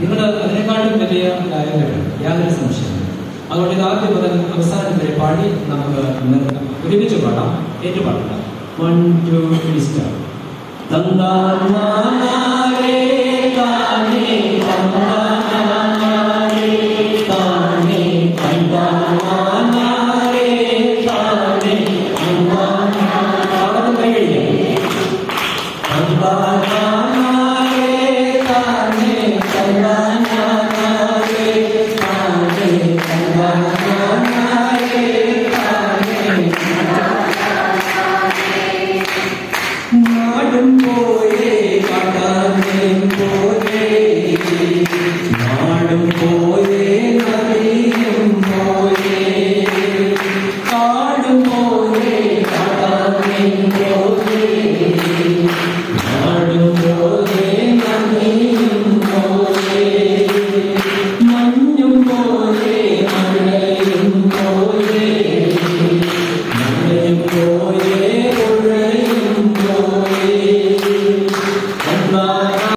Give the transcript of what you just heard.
നിങ്ങൾ അതിനേക്കാളും വലിയ ഗായകരാണ്, യാതൊരു സംശയമില്ല. അതുകൊണ്ട് ഇത് ആദ്യം മുതൽ അവസാനം വരെ പാടി നമുക്ക് നിർത്താം. ഒരുമിച്ച് പാടാം, ഏറ്റുപാടാം. 1 2 3 സ്റ്റാർട്ട്. തന്നാനാരേ താനേ തന്നാനാരേ താനേ തന്നാനാരേ താനേ തന്നാനാരേ തന്നാനാരേ താനേ തന്നാനാരേ താനേ തന്നാനാരേ നാടും പോയേ കാട്ടാനേം പോയേ